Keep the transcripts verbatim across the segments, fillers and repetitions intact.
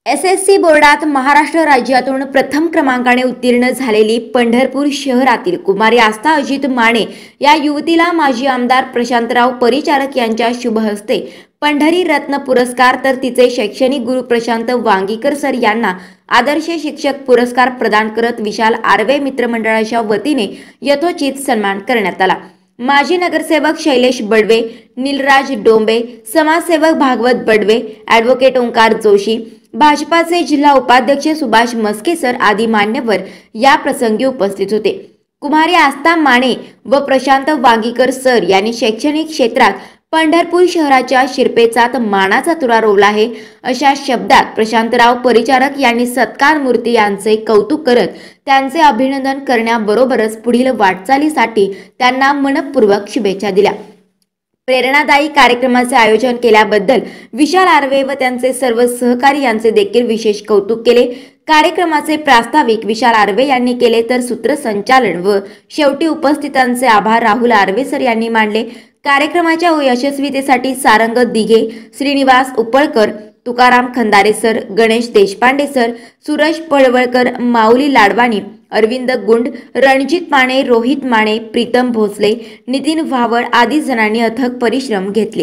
S S C बोर्डात महाराष्ट्र राज्यातून प्रथम क्रमांकाने उत्तीर्ण झालेली पंढरपूर शहरातील कुमारी आस्था अजित माने या युवतीला माजी आमदार प्रशांतराव परिचारक यांच्या शुभ हस्ते पंढरी रत्न पुरस्कार तर तिचे शैक्षणिक गुरु प्रशांत वांगीकर सर यांना आदर्श शिक्षक पुरस्कार प्रदान करत विशाल आर्वे मित्रमंडळाच्या वतीने यथोचित सन्मान करण्यात आला। माजी नगरसेवक शैलेश बडवे, नीलराज डोंबे, समाजसेवक भागवत बडवे, ॲडव्होकेट ओंकार जोशी, भाजपाचे जिल्हा उपाध्यक्ष सुभाष मस्के सर आदी मान्यवर या प्रसंगी उपस्थित होते। कुमारी आस्था माने व प्रशांत वांगीकर सर यांनी शैक्षणिक क्षेत्रात पंढरपूर शहराच्या शिरपेचात मानाचा तुरा रोवला आहे अशा शब्दात प्रशांतराव परिचारक यांनी सत्कार मूर्ती यांचे कौतुक करत त्यांचे अभिनंदन करण्याबरोबरच पुढील वाटचालीसाठी त्यांना मनपूर्वक शुभेच्छा दिल्या। प्रेरणादायी कार्यक्रमाचे आयोजन केल्याबद्दल विशाल आर्वे व त्यांचे सर्व सहकारी यांचे देखील विशेष कौतुक केले। कार्यक्रमाचे प्रास्ताविक विशाल आर्वे यांनी केले तर सूत्रसंचालन व शेवटी उपस्थितांचे आभार राहुल आर्वे सर यांनी मानले। कार्यक्रमाच्या यशस्वीतेसाठी सारंग दिघे, श्रीनिवास उपळकर, तुकाराम खंदारे सर, गणेश देशपांडे सर, सुरेश पळवळकर, माऊली लाडवाणी, अरविंद गुंड, रणजित माने, रोहित माने, प्रीतम भोसले, नितीन भावड आदी जणांनी अथक परिश्रम घेतले।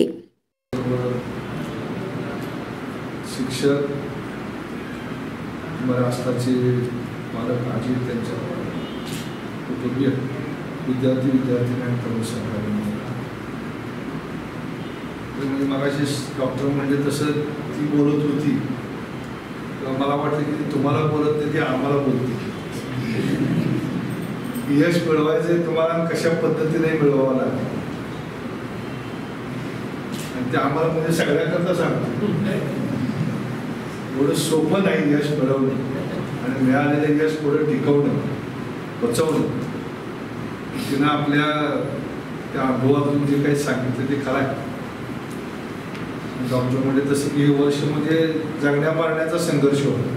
शिक्षक महाराष्ट्राचे मालक आजी त्यांच्या कुटुंबीय विद्यार्थी विद्यार्थी म्हणजे मगाशी डॉक्टर म्हणजे तसं ती बोलत होती, मला वाटतं की तुम्हाला बोलत नाही ती आम्हाला बोलते। यश मिळवायचे तुम्हाला कशा पद्धतीने मिळवावं लागेल आणि ते आम्हाला म्हणजे सगळ्यांकरता सांगतो। एवढं सोपं नाही यश मिळवणं आणि मिळालेलं यश पुढे टिकवणं, बचवणं। तिनं आपल्या त्या अनुभवातून जे काही सांगितलं ते खरं आहे। डॉक्टर म्हणजे तसं की वर्ष म्हणजे जगण्या मारण्याचा संघर्ष होता।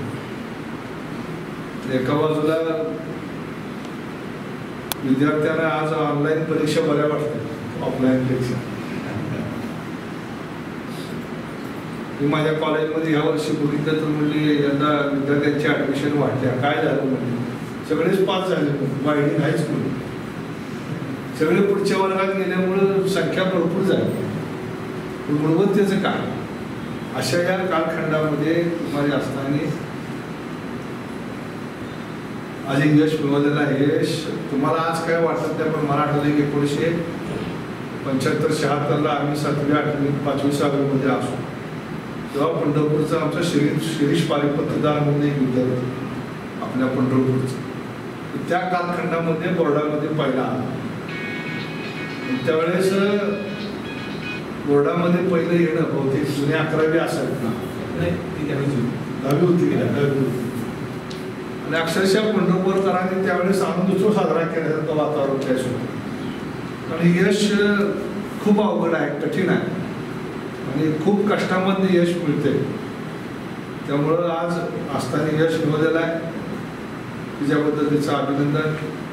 एका बाजूला विद्यार्थ्यांना आज ऑनलाईन परीक्षा बऱ्या वाटतात ऑफलाईन परीक्षा। मी माझ्या कॉलेजमध्ये ह्या वर्षी बघितलं तर म्हणजे यंदा विद्यार्थ्यांची ऍडमिशन वाढल्या। काय झालं म्हणजे सगळेच पास झाले, वाढली हायस्कूल सगळे पुढच्या वर्गात गेल्यामुळं संख्या भरपूर झाली। गुणवत्तेचं काय अशा या कालखंडामध्ये कुमारी आस्थाने आज यश मिळवलेलं आहे। यश तुम्हाला आज काय वाटत नाही, पण मला आठवलं एकोणीसशे पंच्याहत्तर शहात्तरला आम्ही सातवी आठवी पाचवी सहावीमध्ये असो तेव्हा पंढरपूरचा आमचा शिरीष शिरीष पारिपत्रदार म्हणून एक विद्यार्थी आपल्या पंढरपूरचा त्या कालखंडामध्ये बोर्डामध्ये पहिला आला। त्यावेळेस बोर्डामध्ये पहिलं येणं बहुतेक जुने अकरावी असेल ना, दहावी होती गेल्या दहावी होती आणि अक्षरशः पंढरपूरकरांनी त्यावेळेस आनंद उत्सव साजरा केल्यासारखं वातावरण त्याच होतं। आणि यश खूप अवघड आहे, कठीण आहे आणि खूप कष्टामध्ये यश मिळते। त्यामुळं आज आस्थाने यश मिळवलेलं आहे, तिच्याबद्दल तिचं अभिनंदन।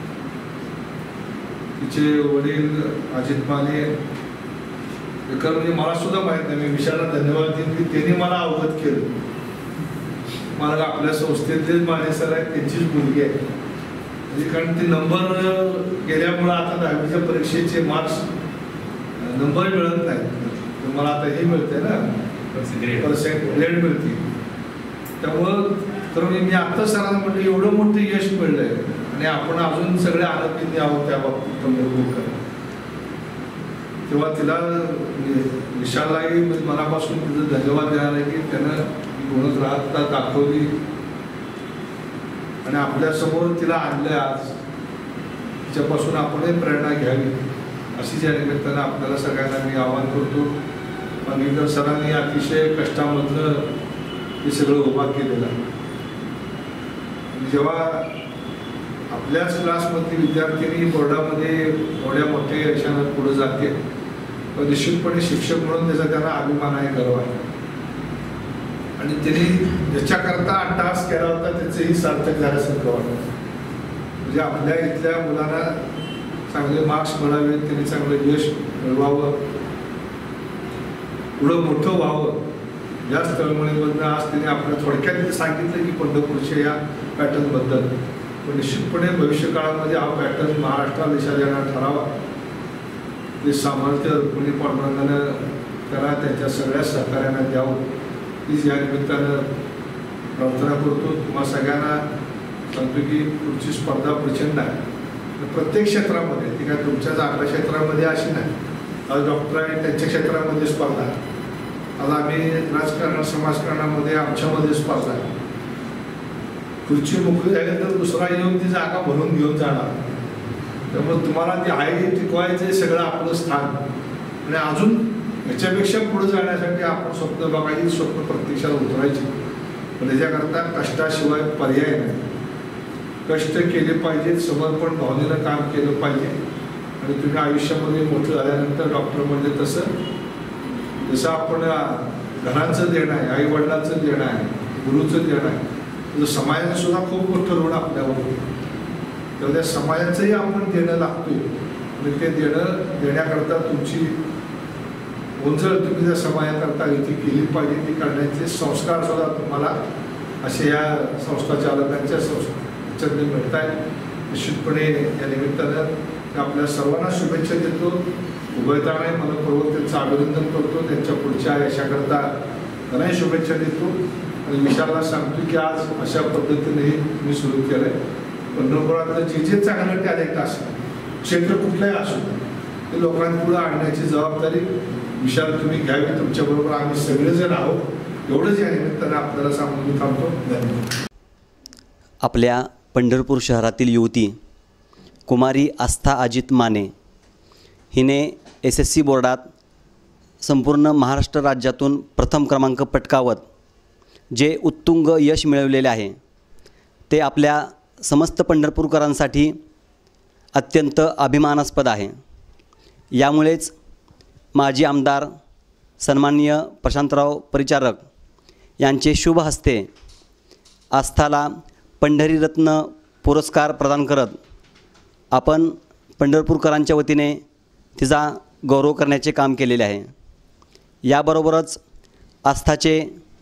तिचे वडील अजित माने एकर म्हणजे मला सुद्धा माहित नाही, मी विशालला धन्यवाद देईन की त्यांनी मला अवगत केलं। मला आपल्या संस्थेतलेच माने सर आहेत, त्यांचीच मुलगी आहे म्हणजे कारण ते नंबर गेल्यामुळं आता दहावीच्या परीक्षेचे मार्क्स नंबर मिळत नाहीत, मला आता हे मिळते ना पर्सेंट ग्रेड मिळते। त्यामुळं तर मी आता सरांना म्हटलं एवढं मोठं यश मिळलंय आणि आपण अजून सगळे आनंदित आहोत त्या बाबतीत। तेव्हा तिला विशाललाही मनापासून तिचं धन्यवाद द्यायला की त्यानं गुणच राहता दाखवली आणि आपल्या समोर तिला आणलंय। आज तिच्यापासून आपणही प्रेरणा घ्यावी अशी ज्या निमित्तानं आपल्याला सगळ्यांना मी आवाहन करतो। वांगीकर सरांनी अतिशय कष्टामधलं हे सगळं उभा केलेलं आहे। जेव्हा आपल्याच क्लासमधली विद्यार्थिनी बोर्डामध्ये एवढ्या मोठ्या यशानं पुढे जाते तर निश्चितपणे शिक्षक म्हणून त्याचा त्यांना अभिमान आहे, गर्व आहे आणि त्यांनी ज्याच्याकरता अट्टहास केला होता त्याचंही सार्थक झाल्यासारखं वाटतं। म्हणजे आपल्या इथल्या मुलांना चांगले मार्क्स मिळावे, त्यांनी चांगलं यश मिळवावं, पुढं मोठं व्हावं याच तळमळीमधनं आज त्यांनी आपल्या थोडक्यात सांगितलं की पंढरपूरच्या या पॅटर्नबद्दल, पण निश्चितपणे भविष्यकाळामध्ये हा पॅटर्न महाराष्ट्राला दिशा देणार ठरावा. ते सामर्थ्य रुक्मिणी पांडुरंगानं त्याला त्यांच्या सगळ्या सहकार्यांना द्यावं हीच या निमित्तानं प्रार्थना करतो. तुम्हा सगळ्यांना सांगतो की पुढची स्पर्धा प्रचंड आहे प्रत्येक क्षेत्रामध्ये. ती काय तुमच्याच आपल्या क्षेत्रामध्ये अशी नाही. आज डॉक्टर आहे त्यांच्या क्षेत्रामध्ये स्पर्धा आहे, आज आम्ही राजकारण समाजकारणामध्ये आमच्यामध्ये स्पर्धा आहे. खुर्ची मोकळी झाली तर दुसरा येऊन ती जागा भरून घेऊन जाणार. त्यामुळे तुम्हाला ते आहे टिकवायचं सगळं आपलं स्थान आणि अजून याच्यापेक्षा पुढे जाण्यासाठी आपण स्वप्न बघायची, स्वप्न प्रत्यक्षात उतरायची. पण त्याच्याकरता कष्टाशिवाय पर्याय नाही. कष्ट केले पाहिजेत, समर्पण भावनेनं काम केलं पाहिजे. आणि तुम्ही आयुष्यामध्ये मोठं झाल्यानंतर डॉक्टर म्हणजे तसं जसं आपण घराचं देणं आहे, आई वडिलांचं देणं आहे, गुरुचं देणं आहे, तसं समाजाचं सुद्धा खूप मोठं ऋण आपल्यावर होतं. तर त्या समाजाचंही आपण देणं लागतोय आणि ते देणं देण्याकरता तुमची ओंजळ तुम्ही त्या समाजाकरता ती केली पाहिजे. ती करण्याचे संस्कार सुद्धा तुम्हाला असे या संस्था चालकांच्या संस्थेने मिळत आहेत. निश्चितपणे या निमित्तानं आपल्या सर्वांना शुभेच्छा देतो. उभयताने मनपूर्वक त्यांचं अभिनंदन करतो. त्यांच्या पुढच्या यशाकरता त्यांनाही शुभेच्छा देतो आणि विशालला सांगतो की आज अशा पद्धतीने मी सुरू केलं आहे. पंढरपुरातलं जे जे चांगलं टॅलेंट असेल, क्षेत्र कुठलंही असो, ते लोकांपुढे आणण्याची जबाबदारी विशाल तुम्ही घ्यावी. तुमच्याबरोबर आम्ही सगळेजण आहोत एवढंच या निमित्तानं आपल्याला सांगून मी थांबतो. धन्यवाद. आपल्या पंढरपूर शहरातील युवती कुमारी आस्था अजित माने हिने एस एस सी बोर्डात संपूर्ण महाराष्ट्र राज्यातून प्रथम क्रमांक पटकावत जे उत्तुंग यश मिळवलेले आहे ते आपल्या समस्त पंढरपूरकरांसाठी अत्यंत अभिमानास्पद आहे. यामुळेच माजी आमदार सन्माननीय प्रशांतराव परिचारक यांचे शुभ हस्ते आस्थाला पंढरीरत्न पुरस्कार प्रदान करत आपण पंढरपूरकरांच्या वतीने तिचा गौरव करण्याचे काम केलेले आहे. याबरोबरच आस्थाचे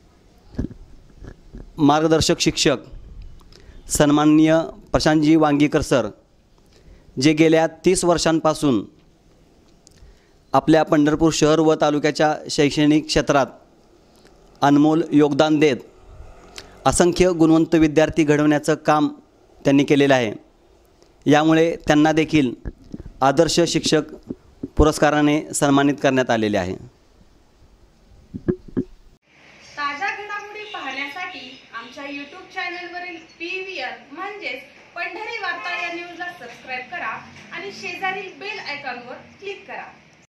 मार्गदर्शक शिक्षक सन्माननीय प्रशांतजी वांगीकर सर जे गेल्या तीस वर्षांपासून आपल्या पंढरपूर शहर व तालुक्याच्या शैक्षणिक क्षेत्रात अनमोल योगदान देत असंख्य गुणवंत विद्यार्थी घडवण्याचं काम त्यांनी केलेलं आहे. यामुळे त्यांना देखील आदर्श शिक्षक पुरस्काराने सन्मानित करण्यात आलेले आहे. ताज्या घडामोडी पाहण्यासाठी आमच्या यूट्यूब चॅनलवरील पी व्ही आर म्हणजेच पंढरी वार्ता या न्यूजला सबस्क्राईब करा आणि शेजारील बेल आयकॉनवर क्लिक करा.